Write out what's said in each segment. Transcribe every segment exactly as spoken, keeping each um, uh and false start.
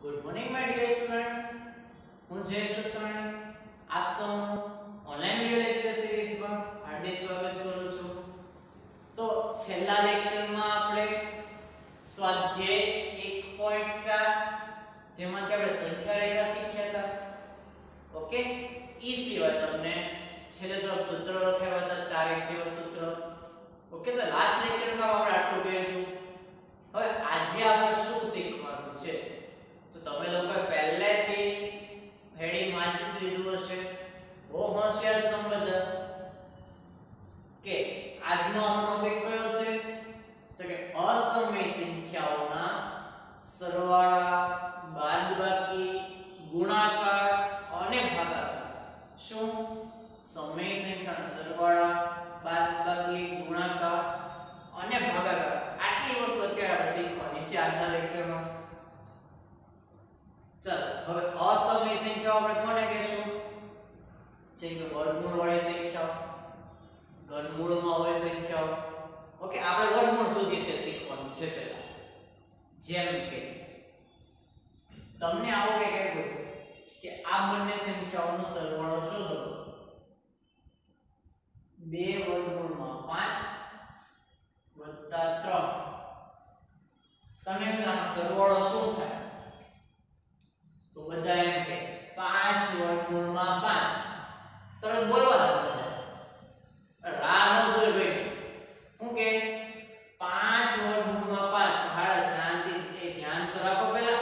Good morning, my dear students. હું જય ચુતરાણી આપ સૌનું ઓનલાઈન વિડિયો લેક્ચર સિરીઝમાં હાર્દિક સ્વાગત કરું છું. તો છેલ્લા લેક્ચરમાં આપણે સ્વાધ્યાય એક પોઈન્ટ ચાર જેમાંથી આપણે સંખ્યા રેખા શીખ્યા હતા. ઓકે, ઈ સિવાય તમને છેલ્લે થોડાક સૂત્રો લખાવ્યા હતા, ચાર એક જેવા સૂત્રો. ઓકે, તો લાસ્ટ લેક્ચરમાં આપણે આટલું કર્યું હતું. હવે આજે આપણે શું શીખવાનું છે? તો તમે લોકો પહેલેથી હેડિંગ વાંચી લીધું હશે. બહુ હોશિયાર છો તમે બધા. કે આજનો આપણો ટોપિક કયો છે? તો કે અસમય સંખ્યાઓના સરવાળા, બાદબાકી, ગુણાકાર અને ભાગાકાર. શું? સમય સંખ્યાના સરવાળા, બાદબાકી, ગુણાકાર અને ભાગાકાર. આટલી વસ્તુ અત્યારે આપણે શીખવાની છે આજના લેક્ચરમાં. ચાલો, હવે અસમય સંખ્યાઓ આપણે કોને કહેશું? જેમ કે વર્ગમૂળ વાળી સંખ્યાઓ, ઘનમૂળમાં હોય સંખ્યાઓ. ઓકે, આપણે વર્ગમૂળ સુધી તે શીખવાનું છે પહેલા. જેમ કે તમને આવું કે કહેવું કે આ બંને સંખ્યાઓનો સરવાળો શોધો. બે વર્ગમૂળમાં પાંચ વત્તા ત્રણ. તમે આનો સરવાળો શું થાય? તો બધા એમ કે પાંચ વર્ગમૂળમાં પાંચ. તરત બોલવા દો બધા. રાહ ન જોઈ ભાઈ. હું કે પાંચ વર્ગમૂળમાં પાંચ. હાડા શાંતિ એ ધ્યાન તો રાખો પહેલા.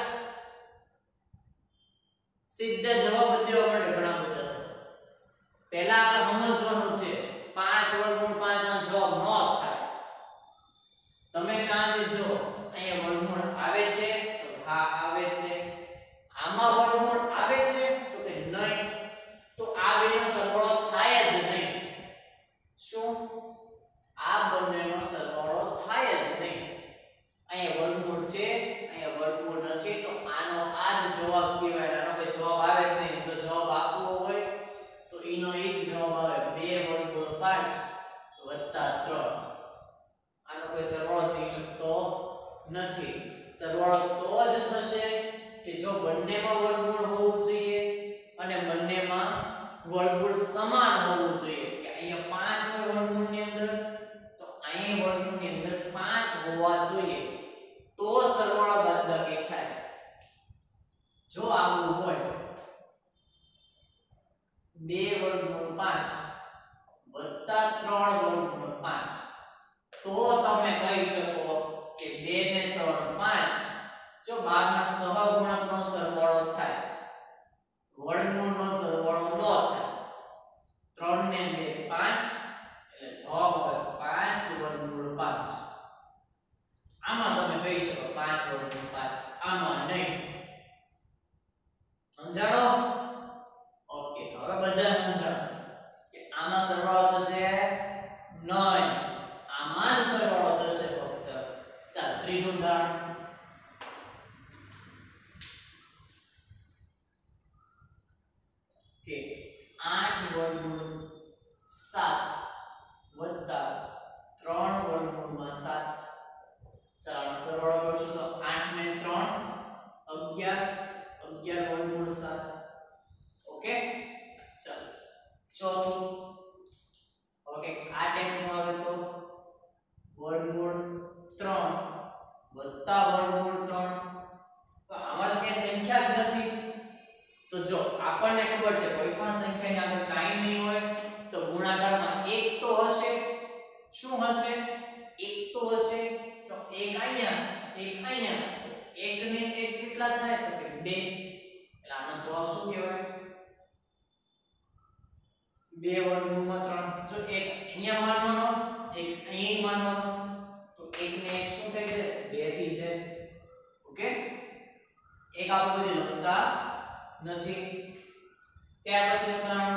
સીધા જવાબ દેવા માટે ઘણા બધા. પહેલા આપણે સમજવાનું છે પાંચ વર્ગમૂળ પાંચ નો જવાબ ન થાય. તમે શાંતિ જો. અહીંયા વર્ગમૂળ આવે છે તો હા આવે છે. આમાં વર્ગમૂળ આવે છે તો કે નહીં. તો આ બેનો સરવાળો થાય જ નહીં. શું? આ બંનેનો સરવાળો થાય જ નહીં. અહીંયા વર્ગમૂળ છે, અહીંયા વર્ગમૂળ નથી, તો આનો આ જ જવાબ કહેવાય. આનો કોઈ જવાબ આવે જ નહીં. જો જવાબ આપવો હોય તો એનો એ જ જવાબ આવે. બે વર્ગમૂળ પાંચ વત્તા ત્રણ. આનો કોઈ સરવાળો થઈ શકતો નથી. સરવાળો તો જ થશે કે જો બંનેમાં વર્ગમૂળ હોવું જોઈએ અને બંનેમાં વર્ગમૂળ સમાન હોવું જોઈએ. કે અહીંયા પાંચ હોય વર્ગમૂળની અંદર તો અહીંયા વર્ગમૂળની અંદર પાંચ હોવા જોઈએ તો સરવાળો બાદબાકી થાય. જો આવું હોય બે વર્ગમૂળ પાંચ વત્તા ત્રણ વર્ગમૂળ પાંચ તો તમે કહી શકો કે બે ને ત્રણ પાંચ. જો બારના સહગુણકનો સરવાળો થાય, વર્ગમૂળનો સરવાળો ન થાય. ત્રણ ને બે પાંચ એટલે જવાબ આવે પાંચ વર્ગમૂળ પાંચ. આમાં તમે કહી શકો પાંચ વર્ગમૂળ પાંચ, આમાં નહીં. સમજાણો? ઓકે, હવે બધા સમજાણો કે આમાં સરવાળો થશે નહીં, આમાં જ સરવાળો થશે ફક્ત. ચાલ, ત્રીજું ઉદાહરણ. કે આઠ વર્ગમૂળ સાત વત્તા ત્રણ વર્ગમૂળમાં સાત. ચાલો સરવાળો કરશું તો આઠ ને ત્રણ અગિયાર. અગિયાર વર્ગમૂળ સાત. ઓકે, ચાલો ચોથું. ઓકે, આ ટાઈપનું આવે તો વર્ગમૂળ ત્રણ વત્તા વર્ગમૂળ ત્રણ. તો આમાં તો કઈ સંખ્યા જ નથી. તો જો આપણને ખબર છે કોઈ પણ સંખ્યાની આગળ કાંઈ નહીં હોય તો ગુણાકારમાં એક તો હશે. શું હશે? એક તો હશે. તો એક અહીંયા, એક અહીંયા. એક ને એક કેટલા થાય? તો કે બે. એટલે આનો જવાબ શું કહેવાય? બે વર્ગમૂળમાં ત્રણ. જો એક અહીંયા માનવાનો, એક અહીં માનવાનો, તો એક ને એક શું થાય છે? બે થી છે. ઓકે, એક આપણે બધી લખતા નથી. ત્યાર પછી ઉદાહરણ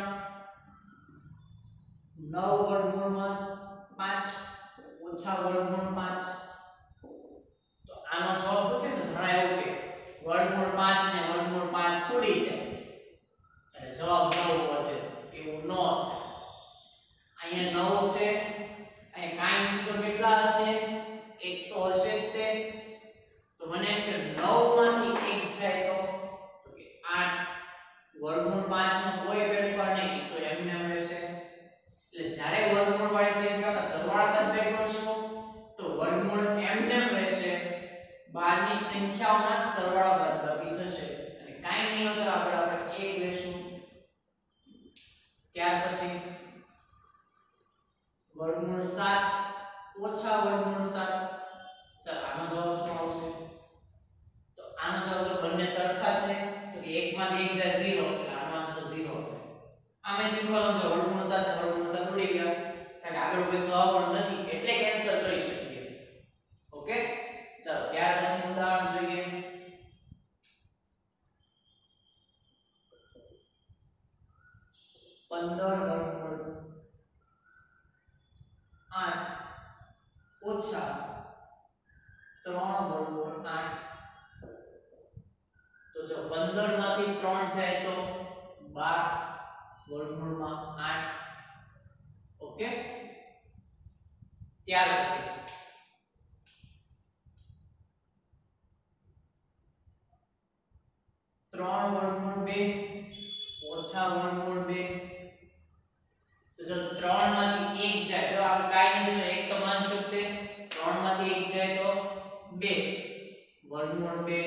નવ વર્ગમૂળમાં પાંચ ઓછા વર્ગમૂળ પાંચ. તો આનો જવાબ પૂછે ને ઘણા એવું કે વર્ગમૂળ પાંચ ને વર્ગમૂળ પાંચ કુડી છે એટલે જવાબ નવ વધે. એવું ન થાય. અહીંયા નવ છે, અહીંયા કાંઈ નથી તો કેટલા હશે? એક તો હશે જ તે. તો મને એમ કે નવ માંથી એક જાય તો સંખ્યાઓના સરવાળા બાદબાકી થશે અને કાઈ નહીં હોય તો આપણે આપણે એક લેશું. ત્યાર પછી વર્ગમૂળ સાત ઓછા વર્ગમૂળ સાત. ચાલ આનો જવાબ શું આવશે? તો આનો જવાબ જો બંને સરખા છે તો કે એક માંથી એક જાય ઝીરો એટલે આનો આન્સર ઝીરો. આમે સિમ્પલ સમજો વર્ગમૂળ સાત વર્ગમૂળ સાત ઉડી ગયા કારણ કે આગળ કોઈ સહગુણક નથી એટલે કેન્સલ કરી શકીએ. ઓકે ચાલો ત્યાર પછી ઉદાહરણ જોઈએ. પંદર વર્ગમૂળ આઠ ઓછા ત્રણ વર્ગમૂળ આઠ. તો જો પંદર માંથી ત્રણ જાય તો બાર વર્ગમૂળમાં આઠ. ઓકે ત્યાર પછી ત્રણ વર્ગમૂળ બે ઓછા વર્ગમૂળ બે. તો જો ત્રણ માંથી એક જાય તો આપણે કાઈ નહીં એક તો માન શકતે ત્રણ માંથી એક જાય તો બે વર્ગમૂળ બે.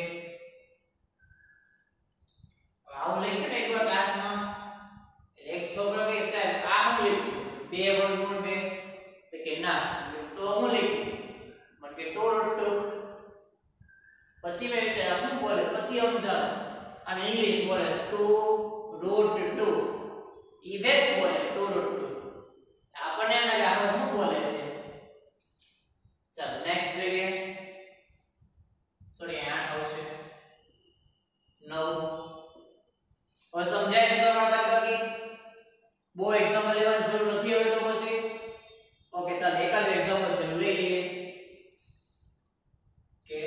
આવું લખ્યું ને એકવાર ક્લાસમાં એક છોકરો કે સાહેબ આ હું લખ્યું બે વર્ગમૂળ બે તો કે ના તો હું લખ્યું મને કે ટુ રૂટ ટુ. પછી મેં વિચાર્યું હું બોલે પછી સમજાવ અને ઇંગ્લિશ બોલે ટુ રૂટ ટુ ઈ ભેગું બોલે ટુ રૂટ ટુ. આપણને એમ લાગે આ શું બોલે છે. ચાલો નેક્સ્ટ જોઈએ. સોરી આઠ આવશે નવ. હવે સમજાય સરળ બાદબાકી બહુ એક્ઝામ્પલ લેવાની જરૂર નથી હવે તો પછી. ઓકે ચાલો એકાદ એક્ઝામ્પલ છે લઈ લઈએ કે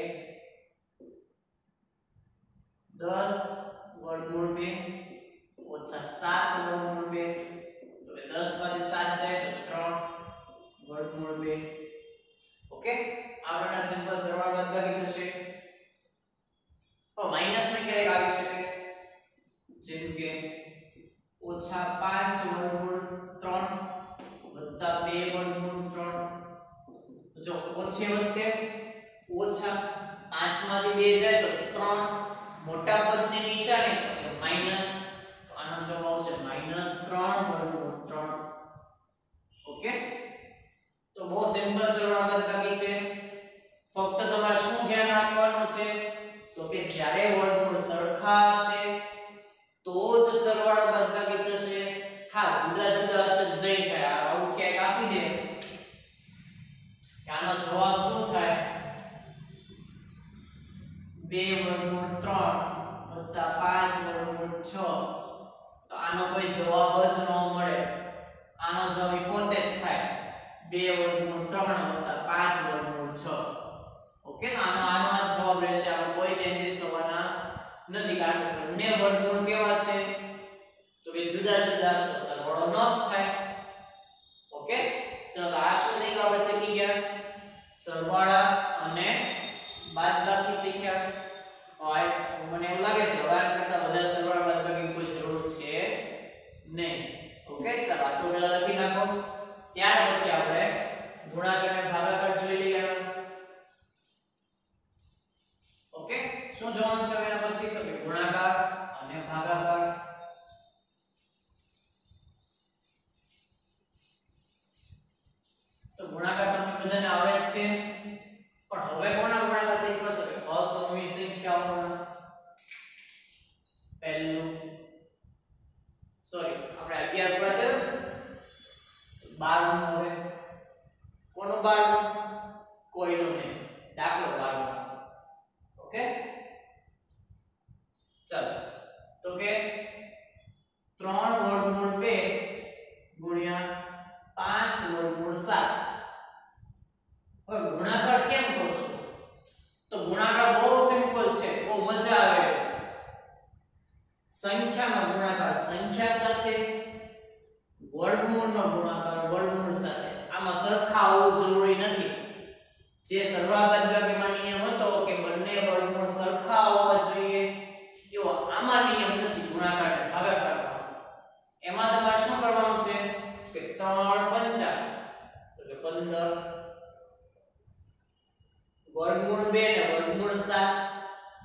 દસ વર્ગમૂળ બે ઓછા સાત વર્ગમૂળ બે. તો કે દસ માંથી સાત જાય તો ત્રણ વર્ગમૂળ બે. ઓકે આ પ્રકારના સિમ્પલ સરવાળા બાદબાકી થશે. હવે માઈનસ માં ક્યારેક આવી શકે જેમ કે ઓછા પાંચ વર્ગમૂળ ત્રણ વત્તા બે વર્ગમૂળ ત્રણ. જો ઓછે વત્તે ઓછા પાંચ માંથી બે જાય તો ત્રણ મોટા પદની નિશાની એટલે માઈનસ. તો આનો જવાબ આવશે માઈનસ ત્રણ વર્ગમૂળ ત્રણ. ઓકે તો બહુ સિમ્પલ સરવાળા બાદબાકી છે. ફક્ત તમારે શું ધ્યાન રાખવાનું છે તો કે જ્યારે વર્ગમૂળ સરખા હશે તો જ સરવાળા બાદબાકી થશે. હા જુદા જુદા હશે નહીં થાય. આવું ક્યાંક આપી દે કે આનો જવાબ શું થાય બે વર્ગમૂળ ત્રણ વત્તા પાંચ વર્ગમૂળ છ. તો આનો કોઈ જવાબ જ ન મળે. આનો જવાબ ઈ પોતે જ થાય બે વર્ગમૂળ ત્રણ વત્તા પાંચ વર્ગમૂળ છ. ઓકે તો આનો આનો આ જવાબ રહેશે. આપણે કોઈ ચેન્જીસ થવાના નથી કારણ કે બંને વર્ગમૂળ કેવા છે તો કે જુદા જુદા તો સરવાળો ન થાય. ઓકે ચલો તો આ શું થઈ ગયું આપણે શીખી ગયા સરવાળા અને બાદબાકી શીખ્યા. હવે મને એવું લાગે છે હવે આના કરતા વધારે સરવાળા બાદબાકી કોઈ જરૂર છે નહીં. ઓકે ચાલો આ ટોટલ લખી નાખો. ત્યાર પછી આપણે ગુણાકાર અને ભાગાકાર જોઈ લઈએ. ઓકે શું જોવાનું છે એના પછી તો કે ગુણાકાર અને ભાગાકાર. તો ગુણાકાર તમને બધાને આવે જ છે પણ હવે કોના ગુણાકાર શીખવો છો કે અસમમિત સંખ્યાઓના. પહેલું સોરી આપણે અગિયાર પૂરા થયો તો બાર નું હવે કોનું બાર નું કોઈનું નહીં દાખલો બાર નું. ઓકે ચાલો તો કે ત્રણ વર્ગમૂળ બે ગુણ્યા પાંચ વર્ગમૂળ સાત. હવે ગુણાકાર કેમ કરશું તો ગુણાકાર બહુ સિમ્પલ છે બહુ મજા આવે. સંખ્યાનો ગુણાકાર સંખ્યા સાથે વર્ગમૂળનો ગુણાકાર વર્ગમૂળ સાથે. આમાં સરખા હોવું જરૂરી નથી. જે સરવાળા બાદબાકીમાં નિયમ હતો કે બંને વર્ગમૂળ સરખા હોવા જોઈએ એવો આમાં નિયમ નથી ગુણાકાર અને ભાગાકારમાં. એમાં તમારે શું કરવાનું છે કે ત્રણ પંચા તો કે પંદર વર્ગમૂળ બે ને વર્ગમૂળ સાત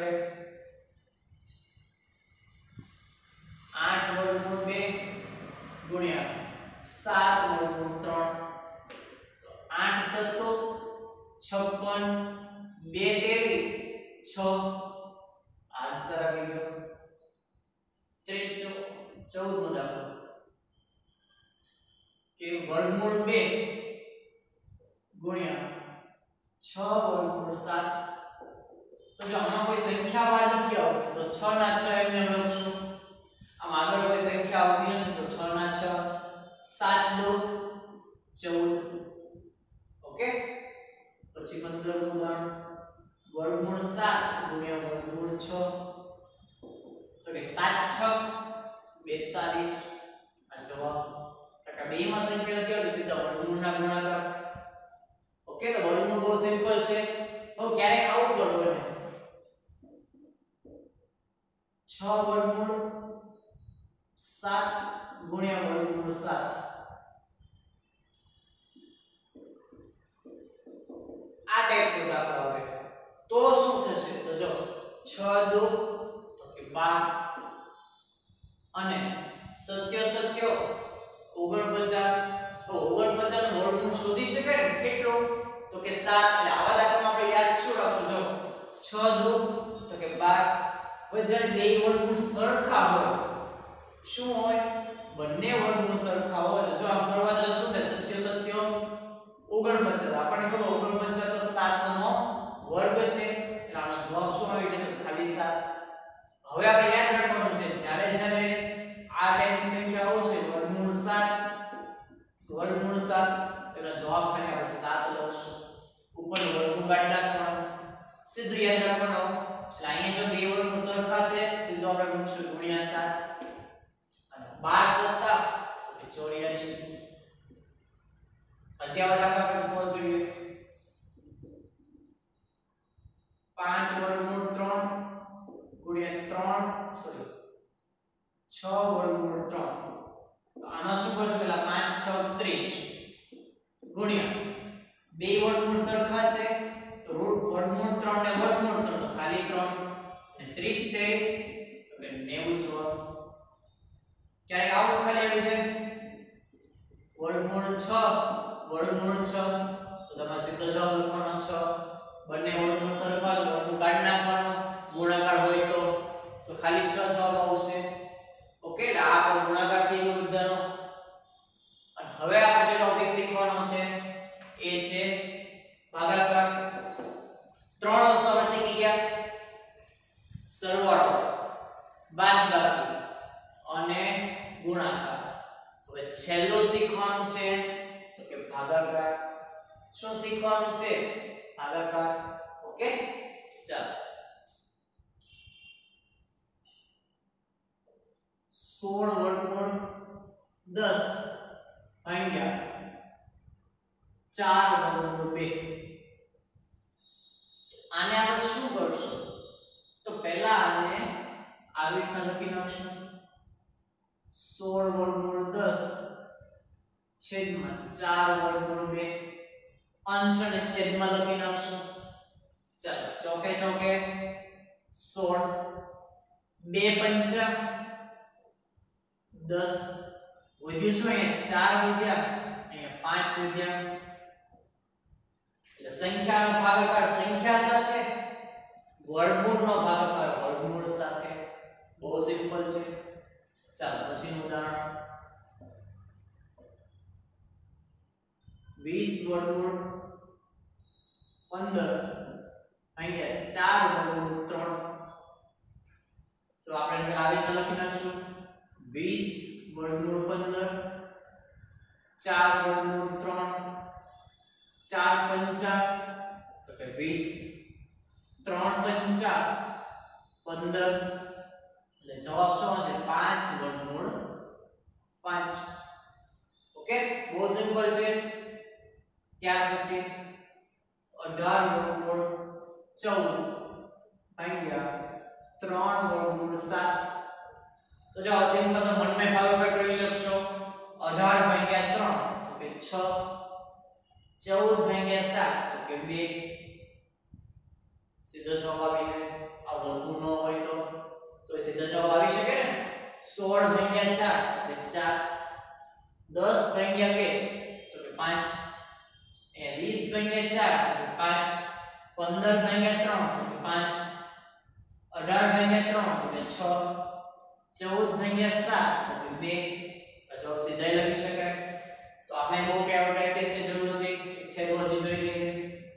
આઠ વર્ગમૂળ બે ગુણ્યા સાત વર્ગમૂળ ત્રણ તો આઠ સત્તો છપ્પન બે તેરી છ આન્સર આવી ગયો ત્રીજો ચૌદ નો દાખલો કે વર્ગમૂળ બે ગુણ્યા છ વર્ગમૂળ સાત તો જો આમાં કોઈ સંખ્યા બહાર નથી આવતી તો છ ના છ એમને લખશું આમ આગળ કોઈ સંખ્યા આવતી નથી તો છ ના છ સાત દો ચૌદ ઓકે પછી પંદર નું ઉદાહરણ વર્ગમૂળ સાત ગુણ્યા વર્ગમૂળ છ તો કે સાત છ બેતાલીસ આ જવાબ ટકા બે માં સંખ્યા નથી આવતી સીધા વર્ગમૂળના ગુણાકાર ઓકે તો વર્ગમૂળ બહુ સિમ્પલ છે તો ક્યારે આવું પણ બને છ વર્ગમૂળ સાત ગુણ્યા વર્ગમૂળ સાત આ ટાઈપ નો દાખલો આવે તો શું થશે તો જો છ દો તો કે બાર અને સત્ય સત્ય ઓગણપચાસ તો ઓગણપચાસ નું વર્ગમૂળ શોધી શકાય ને કેટલું તો કે સાત એટલે આવા દાખલામાં આપણે યાદ શું રાખશું જો છ દો તો કે બાર હવે જ્યારે બે વર્ગમૂળ સરખા હોય શું હોય બંને વર્ગમૂળ સરખા હોય તો જો આમ કરવા જાય શું થાય સત્ય સત્ય ઓગણપચાસ આપણને ખબર ઓગણપચાસ તો સાત નો વર્ગ છે એટલે આનો જવાબ શું આવી જાય તો ખાલી સાત હવે આપણે યાદ રાખવાનું છે જ્યારે જ્યારે આ ટાઈપની સંખ્યા આવશે વર્ગમૂળ સાત વર્ગમૂળ સાત તેનો જવાબ ખાલી આપણે સાત લખશું ઉપર વર્ગમૂળ કાઢી નાખવાનો સીધું યાદ રાખવાનું એટલે અહીંયા જો બે વર્ગમૂળ સરખા છે સીધું આપણે મૂકશું ગુણ્યા સાત અને બાર સત્તા તો ચોર્યાસી પછી આવા દાખલા આપણે સોલ્વ કરીએ પાંચ વર્ગમૂળ ત્રણ ગુણ્યા ત્રણ સોરી છ વર્ગમૂળ ત્રણ તો આમાં શું કરશું પેલા પાંચ છ ત્રીસ ગુણ્યા બે વર્ગમૂળ સરખા છે તો રૂટ વર્ગમૂળ ત્રણ ને વર્ગમૂળ ત્રણ તો ખાલી ત્રણ અને ત્રીસ તે તો કે નેવું જવાબ ક્યારેક આવું ખાલી આવી છે વર્ગમૂળ છ વર્ગમૂળ છ તો તમારે સીધો જવાબ લખવાનો છ બંને વર્ગમૂળ સરખા તો વર્ગમૂળ કાઢી નાખવાનો ગુણાકાર હોય તો તો ખાલી છ જવાબ આવશે ઓકે એટલે આ પણ ગુણાકાર થઈ ગયો બધાનો અને હવે આપણે જે ટોપિક શીખવાનો છે એ છે ભાગાકાર ત્રણ વસ્તુ આપણે શીખી ગયા સરવાળો બાદબાકી અને ગુણાકાર હવે છેલ્લું શીખવાનું છે તો કે ભાગાકાર શું શીખવાનું છે ભાગાકાર ઓકે ચાલો સોળ વર્ગમૂળ દસ ભાગ્યા ચાર વર્ગમૂળ બે આને આપણે શું કરશું તો પહેલા આને આવી રીતના લખી નાખશું સોળ વર્ગમૂળ દસ છેદમાં ચાર વર્ગમૂળ બે અંશ અને છેદમાં લખી નાખશું ચાલો ચોકે ચોકે સોળ બે પંચા દસ વધ્યું શું અહીંયા ચાર વધ્યા અહીંયા પાંચ વધ્યા એટલે સંખ્યાનો ભાગાકાર સંખ્યા સાથે વર્ગમૂળનો ભાગાકાર વર્ગમૂળ સાથે બહુ સિમ્પલ છે ચાલો પછીનું ઉદાહરણ વીસ વર્ગમૂળ પંદર અહીંયા ચાર વર્ગમૂળ ત્રણ તો આપણે પેલા આવી રીતે લખી નાખશું વીસ વર્ગમૂળ પંદર ચાર વર્ગમૂળ ત્રણ ચાર પંચા તો કે વીસ ત્રણ પંચા પંદર એટલે જવાબ શું આવશે પાંચ વર્ગમૂળ પાંચ ઓકે બહુ સિમ્પલ છે ત્યાર પછી અઢાર વર્ગમૂળ ચૌદ ભાગ્યા ત્રણ વર્ગમૂળ સાત તો જો સિમ્પલ તો મનમાં ભાગાકાર કરી શકશો અઢાર ભાગ્યા ત્રણ તો કે છ ચૌદ ભાગ્યા સાત તો કે બે સીધો જવાબ આવી જાય આ લઘુ સીધો જવાબ આવી શકે ને સોળ ભાગ્યા ચાર એટલે ચાર, દસ ભાગ્યા બે તો કે પાંચ, એ વીસ ભાગ્યા ચાર તો કે પાંચ, પંદર ભાગ્યા ત્રણ તો કે પાંચ, અઢાર ભાગ્યા ત્રણ તો કે છ, ચૌદ ભાગ્યા સાત તો કે બે. જવાબ સીધા લખી શકાય. તો આપણે બહુ કે પ્રેક્ટિસ ની જરૂર નથી, એક છે તો હજી જોઈ લઈએ.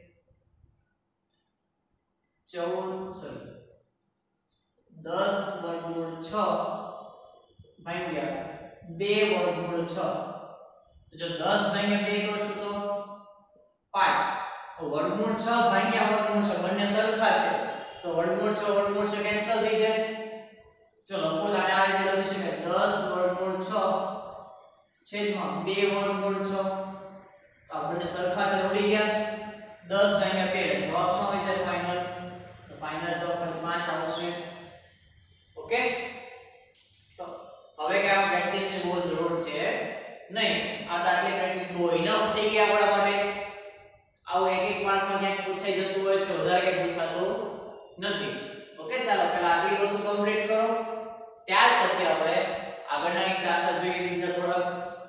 ચૌદ સોરી દસ વર્ગમૂળ છ ભાગ્યા બે વર્ગમૂળ છ. તો જો દસ ભાગ્યા બે કરશું તો પાંચ. તો વર્ગમૂળ છ ભાગ્યા વર્ગમૂળ છ બંને સરખા છે તો વર્ગમૂળ છ વર્ગમૂળ છ કેન્સલ થઈ જાય. ચલો લખો તો આ રીતે લખી શકાય દસ વર્ગમૂળ છ છેદમાં બે વર્ગમૂળ છ. તો આ બંને સરખા છે ઉડી ગયા. દસ ભાગ્યા બે જવાબ શું આવે છે ફાઇનલ? તો ફાઇનલ જવાબ પાંચ આવશે. ઓકે, તો હવે કે આ પ્રેક્ટિસ ની બહુ જરૂર છે નહીં. આ તો આટલી પ્રેક્ટિસ બહુ ઇનફ થઈ ગઈ આપણા માટે. આવું એક એક માર્કમાં ક્યાંક પૂછાઈ જતું હોય છે, વધારે કંઈ પૂછાતું નથી. ઓકે, ચાલો પહેલા આટલી વસ્તુ કમ્પ્લીટ કરો, ત્યાર પછી આપણે આગળના એક દાખલા જોઈએ બીજા થોડા.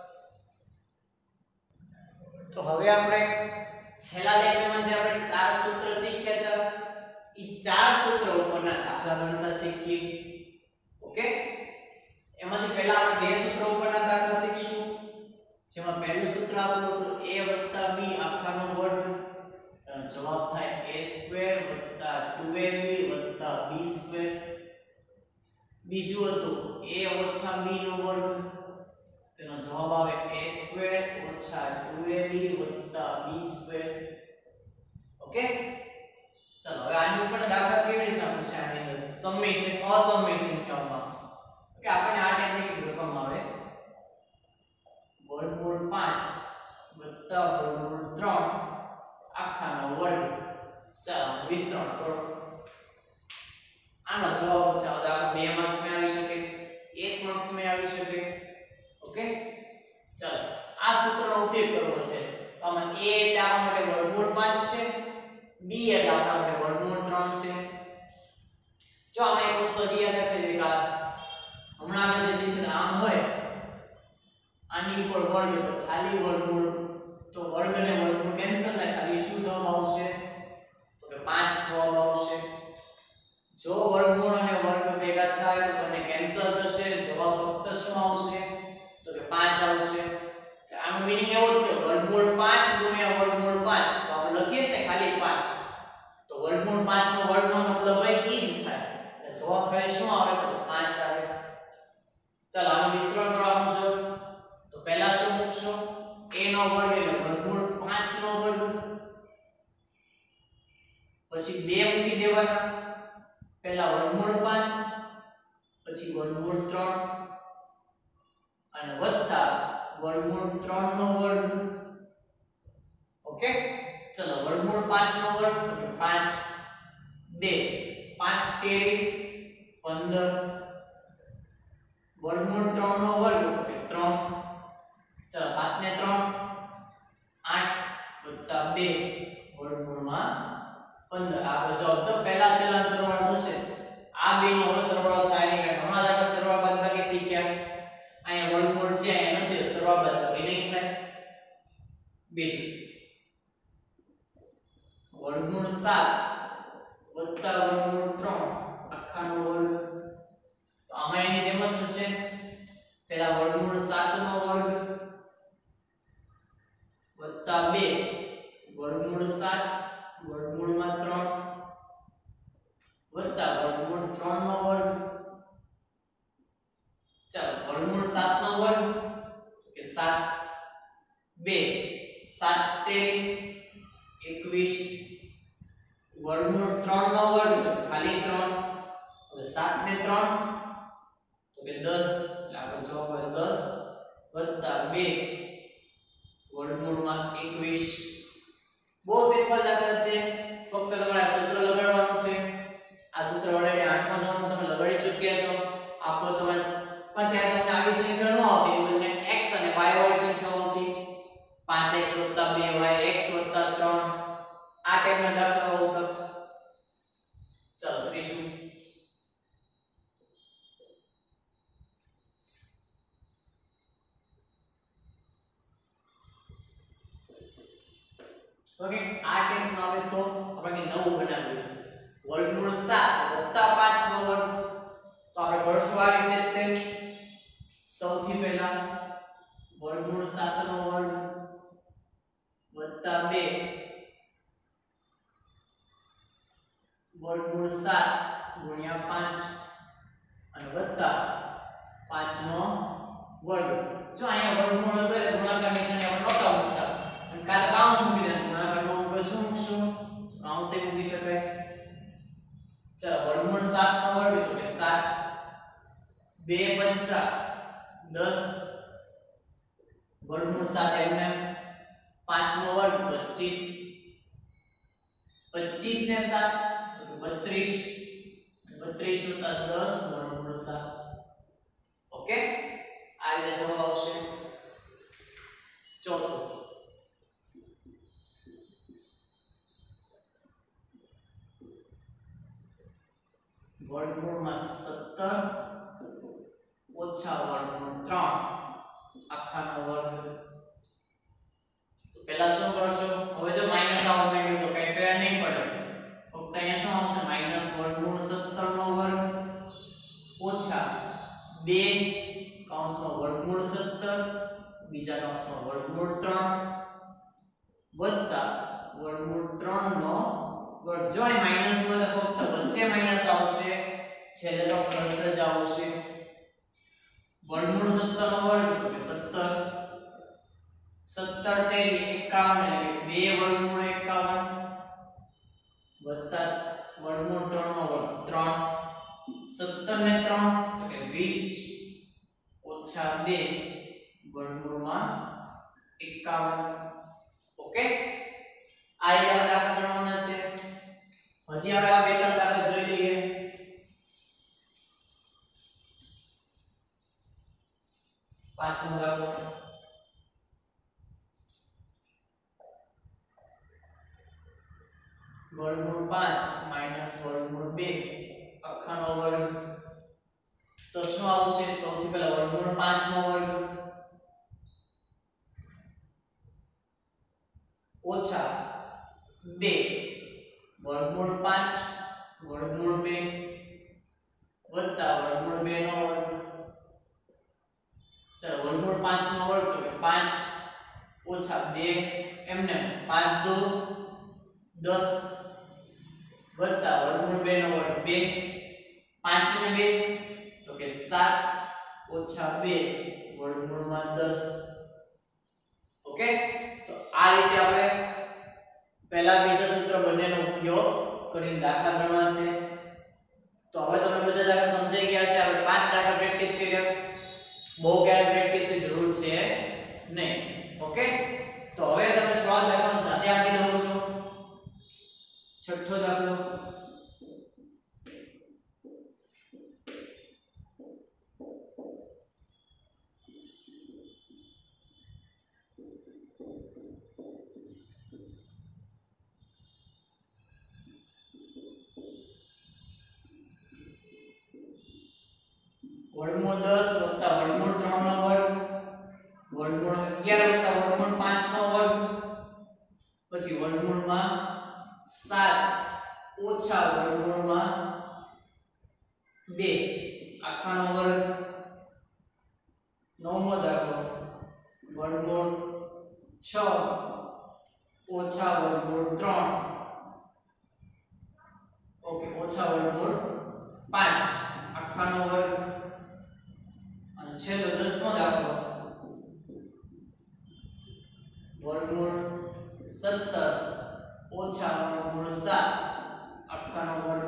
તો હવે આપણે છેલ્લા લેક્ચરમાં જે આપણે ચાર સૂત્ર શીખ્યા હતા એ ચાર સૂત્ર ઉપરના દાખલા ગણતા શીખીએ. ઓકે, એમાંથી પહેલા આપણે બે સૂત્રો ઉપરના દાખલા શીખશું. જેમાં પહેલું સૂત્ર આપણું હતું a b આખાનો વર્ગ, જવાબ થાય a square two a b b square. બીજું હતું a b નો વર્ગ, તેનો જવાબ આવે a square two a b b square. Okay, ચાલો હવે આની ઉપર દાખલા કેવી રીતે પૂછાય આની અંદર સમય છે અસમય સંખ્યાઓમાં. કે આપણને આ ટેકનિક રકમ આવે વર્ગમૂળ પાંચ વત્તા વર્ગમૂળ ત્રણ આખાનો વર્ગ. ચાલો વિસ્તરણ કરો. આનો જવાબ છે આ બે માર્ક્સ માં આવી શકે, એક માર્ક્સ માં આવી શકે. ઓકે, ચાલો આ સૂત્રનો ઉપયોગ કરવો છે. તો આમાં a એટલે આપણા માટે વર્ગમૂળ પાંચ છે, b એટલે આપણા માટે વર્ગમૂળ ત્રણ છે. જો આમાં એક વસ્તુ હજી યાદ રાખી દઈએ કે હમણાં આપણે જે શીખ્યા આમ હોય આની ઉપર વર્ગ તો ખાલી વર્ગમૂળ, તો વર્ગ અને વર્ગમૂળ કેન્સલ થાય, ખાલી શું જવાબ આવશે? તો કે પાંચ જવાબ આવશે. જો વર્ગમૂળ અને વર્ગ ભેગા થાય તો બંને કેન્સલ થશે, જવાબ ફક્ત શું આવશે? તો કે પાંચ આવશે. આનો મીનિંગ એવો જ કે વર્ગમૂળ પાંચ ગુણ્યા વર્ગમૂળ પાંચ, તો આપણે લખીએ છે ખાલી પાંચ, તો વર્ગમૂળ પાંચ નો વર્ગનો મતલબ એ જ થાય. એટલે જવાબ ખાલી શું આવે? તો પાંચ આવે. ચાલો આનું વિસ્તરણ કરવાનું છે. તો પહેલા શું મૂકશો? a નો વર્ગ એટલે વર્ગમૂળ પાંચ નો વર્ગ, પછી બે મૂકી દેવાના. પહેલા વર્ગમૂળ પાંચ, પછી વર્ગમૂળ ત્રણ અને વત્તા વર્ગમૂળ ત્રણ નો વર્ગ. ઓકે, ચલો વર્ગમૂળ પાંચ નો વર્ગ તો કે પાંચ, બે પાંચ તેરી પંદર, વર્ગમૂળ ત્રણ નો વર્ગ તો કે ત્રણ. ચલો પાંચ ને ત્રણ આઠ વત્તા બે વર્ગમૂળમાં પંદર. આ જવાબ જો પહેલા છેલ્લા સરવાળો થશે. આ બે નો હવે સરવાળો થાય નહીં, કારણ હમણાં જ આપણે સરવાળો બાદબાકી શીખ્યા. અહીંયા વર્ગમૂળ છે અહીંયા નથી, સરવાળો બાદબાકી નહીં થાય. બીજું વર્ગમૂળ સાત વત્તા વર્ગમૂળ ત્રણ આખાનો વર્ગ, તો આમાં એની જેમ જ થશે. પહેલા વર્ગમૂળ સાત નો વર્ગ વત્તા બે વર્ગમૂળ સાત વર્ગમૂળમાં ત્રણ વત્તા વર્ગમૂળ ત્રણ નો વર્ગ. ચાલો વર્ગમૂળ સાત નો વર્ગ કે સાત, બે સાત તેરી એકવીસ, વર્ગમૂળ ત્રણ નો વર્ગ તો ખાલી ત્રણ. હવે સાત ને ત્રણ તો કે દસ, એટલે આપણો જવાબ આવે દસ વત્તા બે વર્ગમૂળમાં એકવીસ. બહુ સિમ્પલ દાખલા છે, ફક્ત તમારે આ સૂત્ર લગાડવાનું છે. આ સૂત્ર વડે આઠમા ધોરણમાં તમે લગાડી ચૂક્યા છો. આખો તમે પણ ત્યાં તમને આવી સંખ્યા ન આવતી, બંને x અને y વાળી સંખ્યાઓ આવતી. પાંચ x બે y, x ત્રણ આ ટાઈપના દાખલાઓ આવતા. ચાલો ત્રીજું ઓકે આ ટાઈપનું આવે તો આપણે નવું બનાવ્યું વર્ગમૂળ સાત વત્તા પાંચ નો વર્ગ તો આપણે કરશું આ રીતે જ સૌથી પહેલા વર્ગમૂળ સાત નો વર્ગ વત્તા બે વર્ગમૂળ સાત ગુણ્યા પાંચ અને વત્તા પાંચ નો વર્ગ જો અહીંયા વર્ગમૂળ હતો એટલે ગુણાકાર નિશાની આપણે નહોતા મૂકતા અને કાલે કાઉન્સ મૂકી દેવાનું ગુણાકારમાં મૂકે શું મૂકશું કાઉન્સ એ મૂકી શકાય ચાલો વર્ગમૂળ સાત નો વર્ગ તો કે સાત બે પંચા દસ વર્ગમૂળ સાત એમને પાંચ નો વર્ગ પચીસ પચીસ ને સાત તો બત્રીસ બત્રીસ વત્તા દસ વર્ગમૂળ સાત ઓકે આ રીતે જવાબ આવશે ચોથું વર્ગમૂળમાં સત્તર ઓછા વર્ગમૂળ ત્રણ આખાનો વર્ગ તો પહેલા શું કરશો હવે જો માઈનસ આવવા માંડ્યું તો કઈ ફેર નહીં પડે ફક્ત અહીંયા શું આવશે માઈનસ વર્ગમૂળ સત્તર નો વર્ગ ઓછા બે કૌંસમાં વર્ગમૂળ સત્તર બીજા કૌંસમાં વર્ગમૂળ ત્રણ વત્તા વર્ગમૂળ ત્રણ નો વર્ગ જો અહીં માઈનસ માં તો ફક્ત વચ્ચે માઈનસ આવશે છેલ્લે તો પ્લસ જ આવશે વર્ગમૂળ સત્તર નો વર્ગ તો કે સત્તર સત્તર તેરી એકાવન એટલે કે બે વર્ગમૂળ એકાવન વત્તા વર્ગમૂળ ત્રણ નો વર્ગ ત્રણ સત્તર ને ત્રણ તો કે વીસ ઓછા બે વર્ગમૂળમાં એકાવન ઓકે આ રીતે આપણે દાખલા ગણવાના છે હજી આપણે આ બે ત્રણ દાખલા જોઈ લઈએ પાંચમો દાખલો વર્ગમૂળ પાંચ માઈનસ વર્ગમૂળ બે આખાનો વર્ગ તો શું આવશે સૌથી પહેલા વર્ગમૂળ પાંચ નો વર્ગ ઓછા બે વર્ગમૂળ પાંચ વર્ગમૂળ બે વત્તા વર્ગમૂળ બે નો વર્ગ ચાલો વર્ગમૂળ પાંચ નો વર્ગ તો કે પાંચ ઓછા બે એમને પાંચ દો દસ વત્તા વર્ગમૂળ બે નો વર્ગ બે પાંચ ને બે તો કે સાત ઓછા બે વર્ગમૂળમાં દસ ઓકે તો આ રીતે આપણે પહેલા બીજા સૂત્ર બંનેનો ઉપયોગ કરીને દાખલા ગણવા છે તો હવે તમે બધા દાખલા સમજાઈ ગયા છે આપણે પાંચ દાખલા પ્રેક્ટિસ કર્યા બહુ ક્યારે પ્રેક્ટિસની જરૂર છે નહીં ઓકે તો હવે તમે થોડા દાખલા સાથે આપી દઉં છું છઠ્ઠો દાખલો વર્ગમૂળ દસ વત્તા વર્ગમૂળ ત્રણ નો વર્ગ વર્ગમૂળ અગિયાર વત્તા વર્ગમૂળ પાંચ નો વર્ગ પછી વર્ગમૂળમાં સાત ઓછા વર્ગમૂળમાં બે આખાનો વર્ગ નવમો દાખલો વર્ગમૂળ છ ઓછા વર્ગમૂળ ત્રણ ઓકે ઓછા વર્ગમૂળ પાંચ આખાનો વર્ગ છેલ્લો દસમો દાખલો વર્ગમૂળ સત્તર ઓછા વર્ગમૂળ સાત આખાનો વર્ગ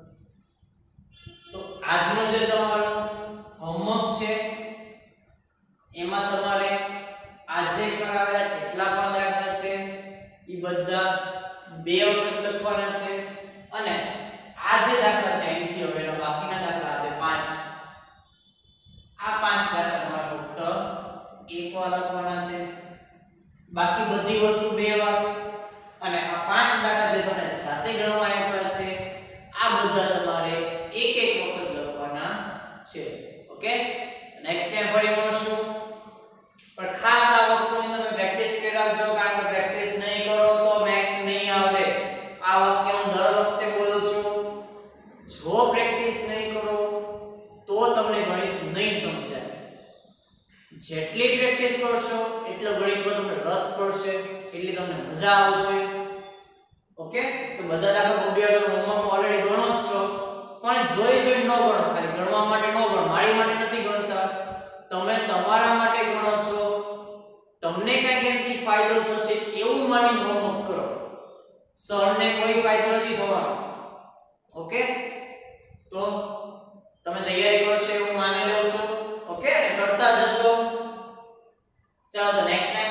તો આજનો જે તમારો હોમવર્ક છે એમાં તમારે આજે કરાવેલા જેટલા પણ દાખલા છે એ બધા બે વખત લખવાના છે અને આ જે દાખલા છે અહીંથી હવેનો બાકીના દાખલા આજે પાંચ આ પાંચ દાખલા તમારે ફક્ત એક વાર લખવાના છે બાકી બધી વસ્તુ બે વાર અને આ પાંચ દાખલા જે તમને જાતે ગણવા આપ્યા છે આ બધા તમારે એક એક વખત લખવાના છે ઓકે નેક્સ્ટ ટાઈમ ફરી મળશું પણ ખાસ આ વસ્તુની તમે પ્રેક્ટિસ કરી રાખજો કારણ કે પ્રેક્ટિસ નહીં કરો તો મે જેટલી પ્રેક્ટિસ કરશો એટલો ગણિતમાં તમને રસ પડશે, એટલી તમને મજા આવશે. ઓકે, તો બધા દાખલા કોમ્પ્યુટર હોમવર્કમાં ઓલરેડી ગણો જ છો, પણ જોઈ જોઈ ન ગણો, ખાલી ગણવા માટે ન ગણો. મારી માટે નથી ગણતા, તમે તમારા માટે ગણો છો. તમને કંઈક એનાથી ફાયદો થશે એવું માની હોમવર્ક કરો. સરને કોઈ ફાયદો નથી થવાનો. ઓકે, તો તમે તૈયારી કરશો એવું માની લઉં છું. ઓકે, અને કરતા જશો. ચાલો તો નેક્સ્ટ ટાઈમ